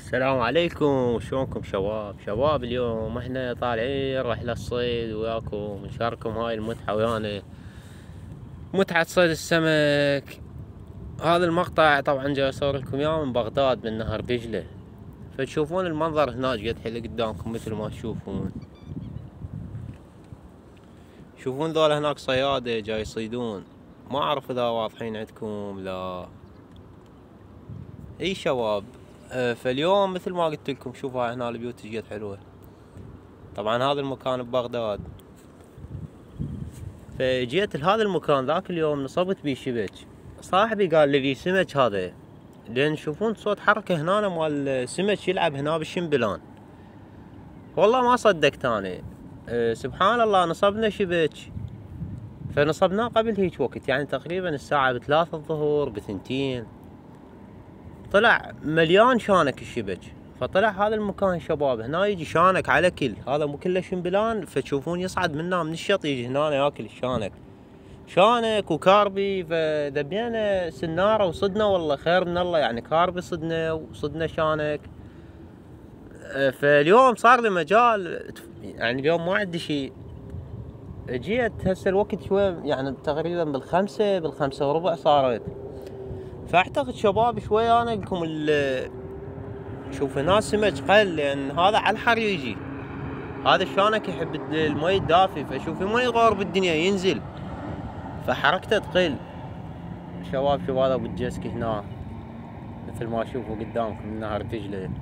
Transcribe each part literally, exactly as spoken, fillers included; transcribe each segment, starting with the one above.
السلام عليكم، شلونكم شباب؟ شباب اليوم احنا طالعين رحلة صيد وياكم نشارككم هاي المتعة ويانا، متعة صيد السمك. هذا المقطع طبعا جاي اصور لكم اياه من بغداد من نهر دجلة، فتشوفون المنظر هناك قد حيل قدامكم مثل ما تشوفون. شوفون ذولا هناك صيادة جاي يصيدون، ما اعرف اذا واضحين عندكم لا. اي شباب، فاليوم مثل ما قلت لكم شوفوا هنا البيوت ايش قد حلوه. طبعا هذا المكان ببغداد، فجيت لهذا المكان ذاك اليوم نصبت بيه شبك. صاحبي قال لي في سمك هذا، لان تشوفون صوت حركه هنا مال سمك يلعب هنا بالشمبلان. والله ما صدقت انا. أه سبحان الله، نصبنا شبك، فنصبناه قبل هيك وقت، يعني تقريبا الساعة بثلاثة الظهر بثنتين. طلع مليان شانك الشبك، فطلع هذا المكان شباب هنا يجي شانك على كل، هذا مو كله شمبلان، فتشوفون يصعد منا من الشط يجي هنا ياكل الشانك، شانك وكاربي. فدبينا سنارة وصدنا، والله خير من الله، يعني كاربي صدنا وصدنا شانك. فاليوم صار لي مجال، يعني اليوم ما عندي شيء. جيت هسه الوقت شوي، يعني تقريبا بالخمسة بالخمسة وربع صارت. فاعتقد شباب شوي انا لكم شوف هنا سمك قل، لان هذا على الحر يجي، هذا الشانك يحب المي الدافي، فشوفي ما يغار بالدنيا ينزل، فحركته تقل. شباب شوف هذا ابو الجسك هنا مثل ما تشوفوا قدامكم من نهر دجلة.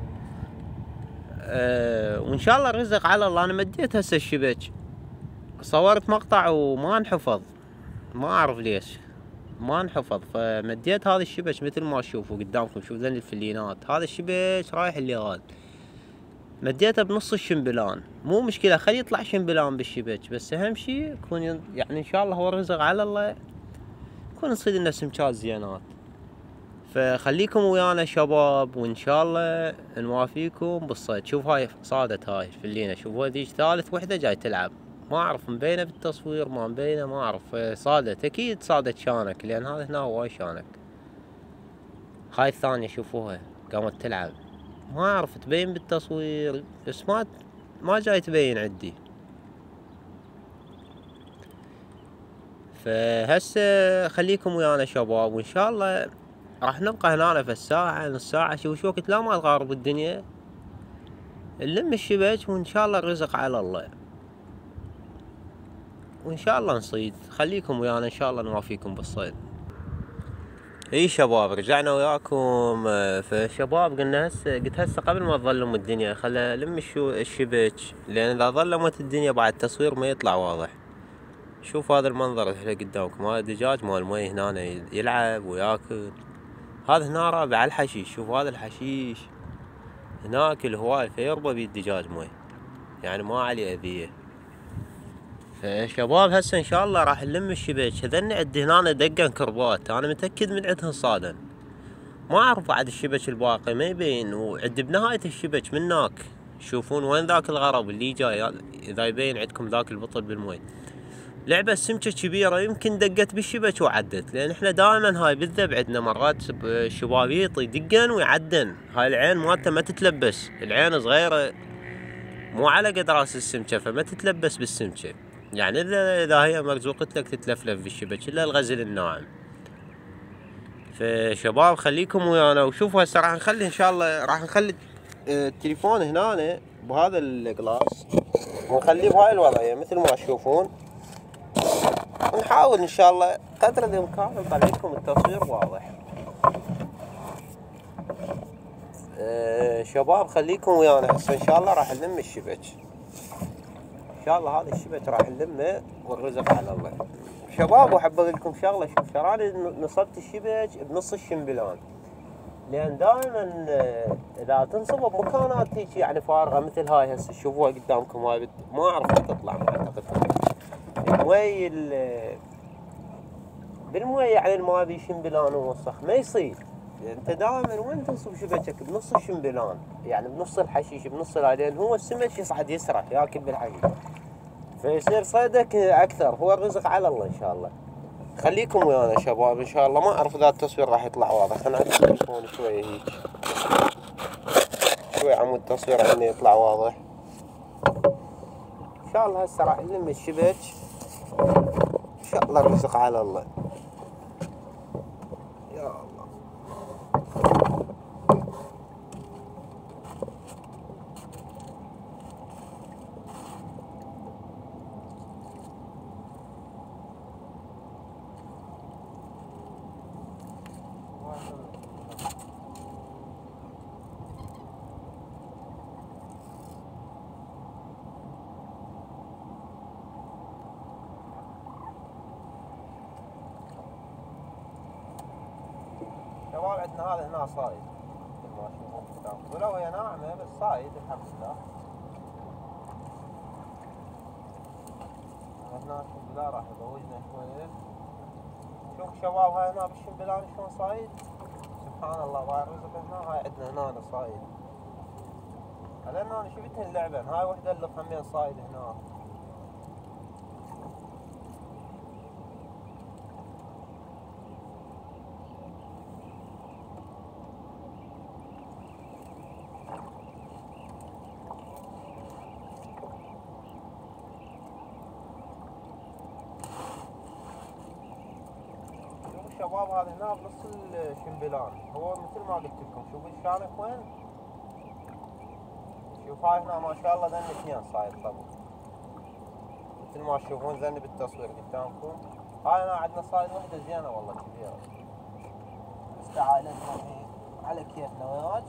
أه وان شاء الله الرزق على الله. انا مديت هسه الشبك، صورت مقطع وما انحفظ، ما اعرف ليش ما انحفظ، فمديت هذا الشبك مثل ما تشوفوا قدامكم. شوف ذن الفلينات، هذا الشبك رايح اليغال، مديته بنص الشمبلان. مو مشكلة، خلي يطلع شمبلان بالشبك، بس اهم شي يكون يعني ان شاء الله هو الرزق على الله، يكون نصيد لنا سمكات زينات. فخليكم ويانا شباب، وان شاء الله نوافيكم بالصيد. شوف هاي صادت هاي الفلينة، شوفوا ذيك ثالث وحدة جاي تلعب، ما اعرف مبينة بالتصوير ما مبينة ما اعرف. صادت اكيد صادت شانك، لان هذا هنا هواي شانك. هاي الثانية شوفوها قامت تلعب، ما اعرف تبين بالتصوير، بس ما ما جاي تبين عندي. فهسه خليكم ويانا شباب، وان شاء الله راح نبقى هنا في الساعة نص ساعة. شوف وقت لا ما تغارب الدنيا، نلم الشبك وان شاء الله الرزق على الله، وان شاء الله نصيد. خليكم ويانا ان شاء الله نوافيكم بالصيد. اي شباب رجعنا وياكم. فشباب قلنا هسه، قلت هسه قبل ما تظلم الدنيا خلى لم الشبك، لان اذا ظلمت الدنيا بعد التصوير ما يطلع واضح. شوف هذا المنظر اللي قدامكم، هذا دجاج مال مي هنا يلعب وياكل. هذا هنا رابع على الحشيش، شوف هذا الحشيش هناك الهواي، فيربى بيه الدجاج مي، يعني ما عليه اذية. فشباب هسه ان شاء الله راح نلم الشبك. هذن عندي هنا دقن كربات، انا متأكد من عندهن صادن، ما اعرف بعد الشبك الباقي ما يبين. وعند بنهاية الشبك من هناك شوفون وين ذاك الغرب اللي جاي، اذا يبين عندكم ذاك البطل بالمي. لعبة سمكة كبيرة يمكن دقت بالشبك وعدت، لان احنا دائما هاي بالذب عندنا مرات الشبابيط يدقن ويعدن، هاي العين مالته ما تتلبس، العين صغيرة مو على قد راس السمكة، فما تتلبس بالسمكة، يعني اذا اذا هي مرزوقت لك تتلفلف بالشبك، الا الغزل الناعم. فشباب خليكم ويانا، وشوفوا هسه راح نخلي ان شاء الله راح نخلي التليفون هنا بهذا القلاص، ونخليه بهاي الوضعية مثل ما تشوفون، ونحاول ان شاء الله قدر الامكان نطلع لكم التصوير واضح. أه شباب خليكم ويانا، هسه ان شاء الله راح نلم الشبك، ان شاء الله هذا الشبك راح نلمه والرزق على الله. شباب وحب اقول لكم شغله، شوف تراني نصبت الشبك بنص الشمبلان، لان دائما اذا تنصب بمكانات هيك يعني فارغه مثل هاي هسه شوفوها قدامكم، هاي ما اعرف تطلع، ما اعتقد المي بالمي، يعني الماء بي شمبلان ووسخ ما يصير. انت دائما وين تنصب شبكك بنص الشمبلان، يعني بنص الحشيش بنص هاي، لان هو السمك يصعد يسرح ياكل بالحشيش، فيصير صيدك اكثر. هو الرزق على الله ان شاء الله. خليكم ويانا شباب ان شاء الله. ما اعرف اذا التصوير راح يطلع واضح، انا عندي التليفون شويه هيك. عمود التصوير عندنا يطلع واضح. ان شاء الله هسه راح نلم الشبك، ان شاء الله الرزق على الله. يا الله. شباب عندنا هذا هنا صايد مثل ما تشوفون، ولو هي ناعمة بس صايد الحمد لله. هنا الشمبلان راح يضوجنا شوية. شوف شباب هاي هنا بالشمبلان شلون صايد، سبحان الله. هاي الرزق هنا، هاي عندنا هنا صايد. هذا انا شفتهن اللعبة، هاي وحدة اللي همين صايد هنا. شباب هذا هنا بنص الشمبلان، هو مثل ما قلت لكم. شوفوا الشانك وين، شوف هاي هنا ما شاء الله ذن اثنين صايد طبق مثل ما تشوفون ذن بالتصوير قدامكم. هاي هنا عندنا صايد وحده زينه والله كبيره. بس تعال نروح على كيفنا وياك.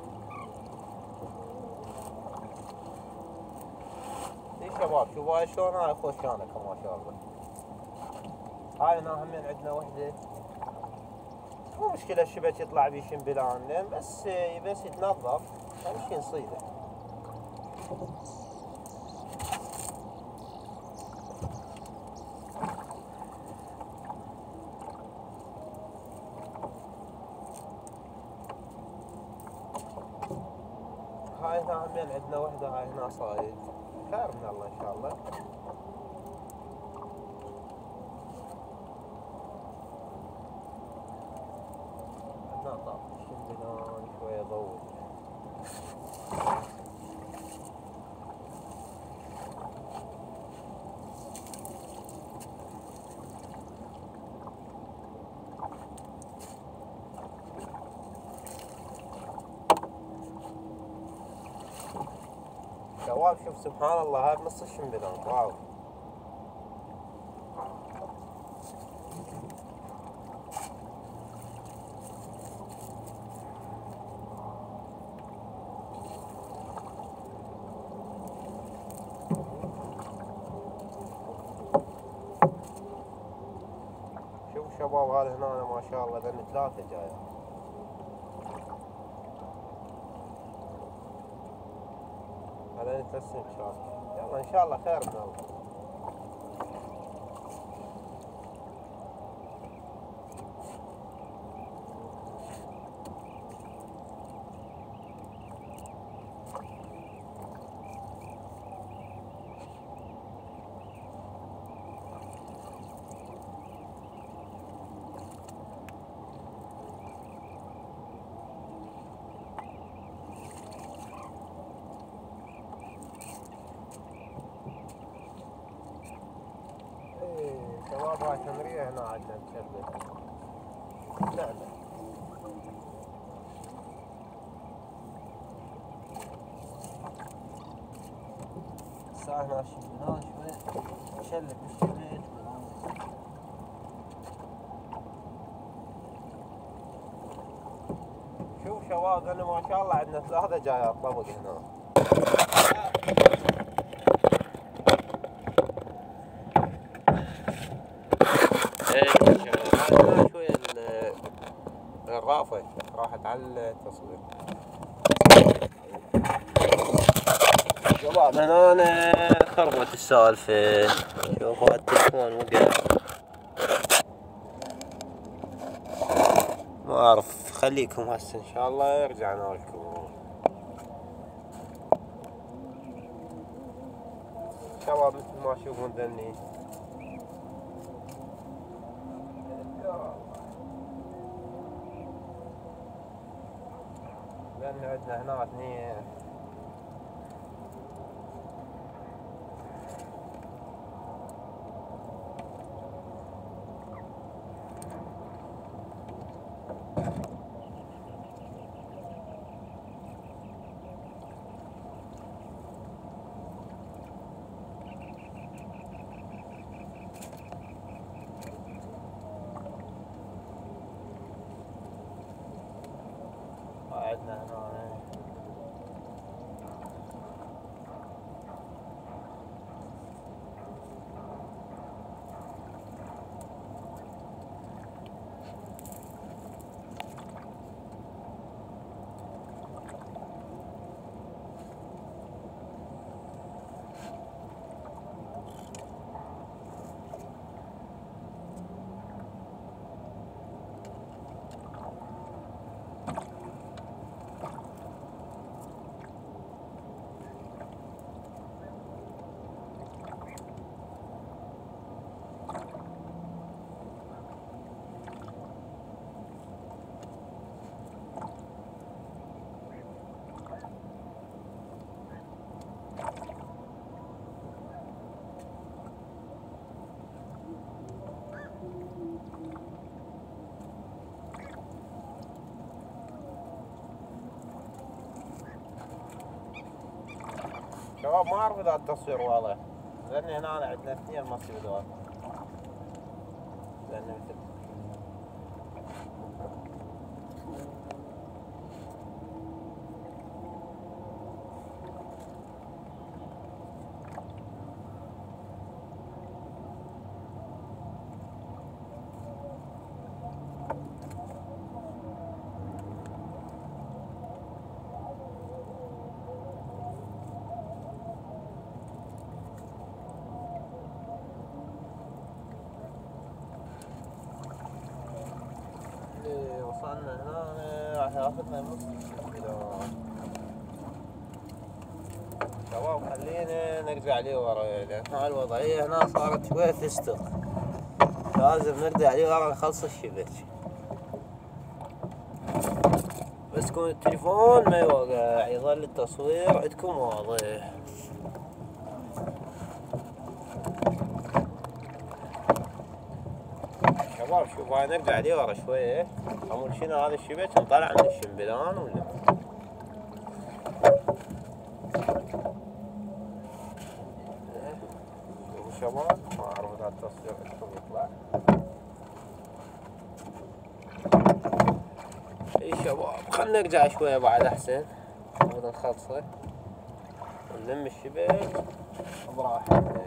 اي شباب شوفوا هاي شلون، هاي خوش شانك ما شاء الله. هاي هنا همين عندنا وحده، مو مشكلة الشبك يطلع بيه شمبلان، لين بس بس يتنظف اهم شي نصيده. هاي هنا همين عندنا وحدة، هاي هنا صايد، خير من الله ان شاء الله. نطف الشمبلان شوية ضوء. شباب شوف سبحان الله، هاي بنص الشمبلان. واو. شوف شباب هذا هنا ما شاء الله ذن ثلاثة جاية. هذا ثلاث سنشات. يلا ان شاء الله خير من الله. شباب هاي تمرية هنا عندنا تشبك لعبة. الساعة هنا الشمبلان شوي نشلك بالشبك. شوف شباب انا ما شاء الله عندنا ثلاثة جايات طبق هنا. شوية الرافة راحت على التصوير. شباب هنا أنا خربت السالفة. شوفوا التلفون وقع، ما أعرف. خليكم هسه إن شاء الله رجعنا لكم. شباب مثل ما تشوفون ذني لأن عندنا هنا اثنين عندنا هنا. شباب ما اعرف اذا التصوير واضح، لان هنا عندنا اثنين ما في ذول، لان مثل وصلنا هنا راح ياخذنا نص كيلو. شباب خلينا نرجع ليه ورا، لان هاي الوضعية هنا صارت شوية تستغ، لازم نرجع ليه ورا نخلص الشبك، بس يكون التليفون ما يوقع، يظل التصوير عندكم واضح. شباب شوف هاي نرجع ليه ورا شوية، أول شنو هذا الشبك نطلع من الشمبلان ولا شوفوا شباب، ما أعرف إذا التصوير عندكم يطلع. اي شباب خلنا نرجع شوية بعد أحسن، نبغى نخلصه ونلم الشبك براحتنا.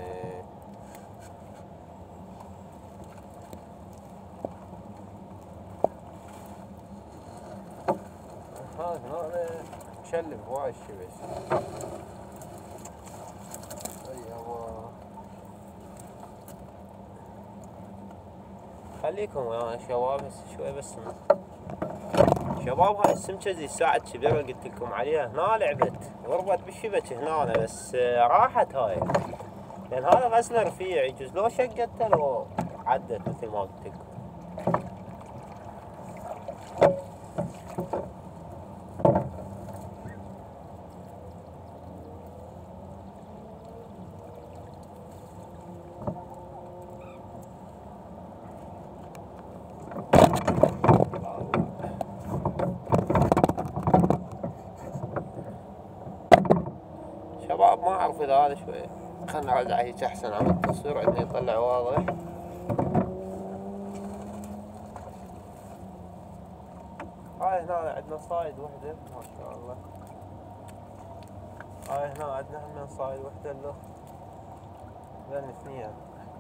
هذا هنا مشلب هواي الشبك. خليكم يا شباب هسه شوي بس. شباب هاي السمكة ذي الساعة الكبيرة اللي قلت لكم عليها هنا لعبت وربت بالشبك هنا، بس راحت هاي، لأن هذا غسله رفيع يجوز لو شقته لو عدت مثل ما قلت لكم. شباب ما اعرف اذا هذا شوي، خلنا نرجع هيك احسن على التصوير عندنا يطلع واضح. هاي هنا عندنا صايد وحدة ما شاء الله، هاي هنا عندنا هم صايد وحدة له ذن اثنين.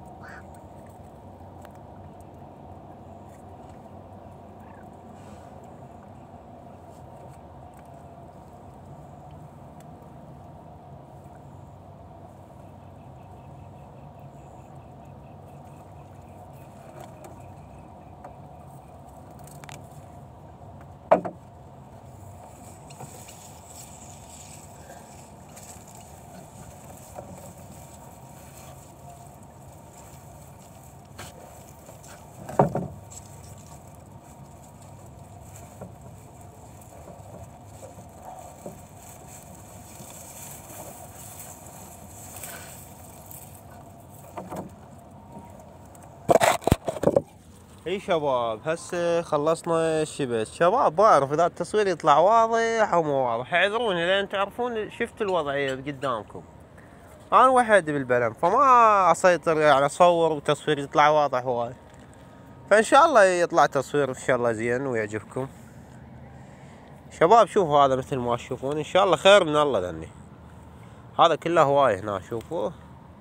اي شباب هسه خلصنا الشبك. شباب بعرف اذا التصوير يطلع واضح او مو واضح، اعذروني لان تعرفون شفت الوضعية قدامكم، انا وحيد بالبلم فما اسيطر يعني اصور وتصوير يطلع واضح هواي، فان شاء الله يطلع تصوير ان شاء الله زين ويعجبكم. شباب شوفوا هذا مثل ما تشوفون ان شاء الله خير من الله ذني. هذا كله هواي هنا شوفوا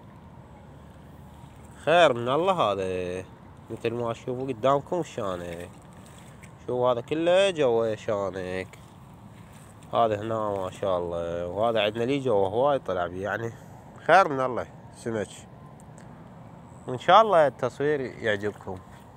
خير من الله. هذا مثل ما تشوفوا قدامكم شانك. شوفوا هذا كله جوا شانك. هذا هنا ما شاء الله. وهذا عندنا لي جوا هواي طلع بي يعني خير من الله سمك. وان شاء الله التصوير يعجبكم.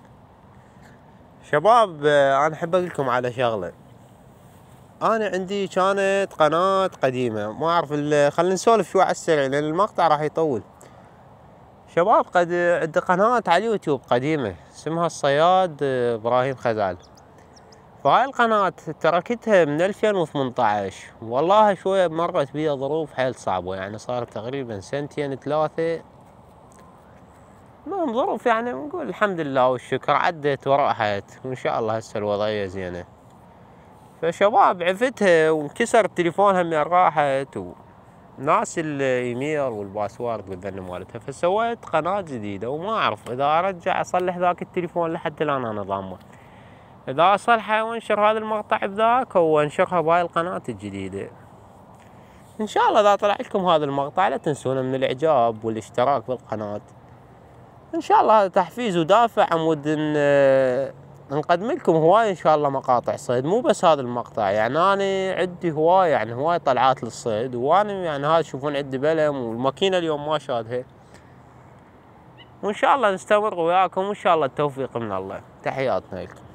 شباب انا احب اقول لكم على شغله. انا عندي كانت قناة قديمة ما اعرف خلينا نسولف شوي على السريع لان المقطع راح يطول. شباب قد عندي قناة على اليوتيوب قديمة اسمها الصياد ابراهيم خزال. فهاي القناة تركتها من ألفين وثمنطة عشر. والله شوية مرت بيها ظروف حيل صعبة يعني صار تقريبا سنتين ثلاثة. المهم ظروف يعني نقول الحمد لله والشكر عدت وراحت وان شاء الله هسه الوضعية زينة. فشباب عفتها وانكسر التليفون هم راحت وناس الايميل والباسورد والذن مالتها. فسويت قناة جديدة وما اعرف اذا ارجع اصلح ذاك التليفون لحد الان انا ضامه. اذا اصلحه وانشر هذا المقطع بذاك وانشرها بهاي القناة الجديدة. ان شاء الله اذا طلع لكم هذا المقطع لا تنسونا من الاعجاب والاشتراك بالقناة. ان شاء الله هذا تحفيز ودافع عمود ان نقدم لكم هواي ان شاء الله مقاطع صيد مو بس هذا المقطع. يعني انا عندي هواي يعني هواي طلعات للصيد وانا يعني هذا تشوفون عندي بلم والماكينة اليوم ما شادها. وان شاء الله نستمر وياكم وان شاء الله التوفيق من الله. تحياتنا لكم.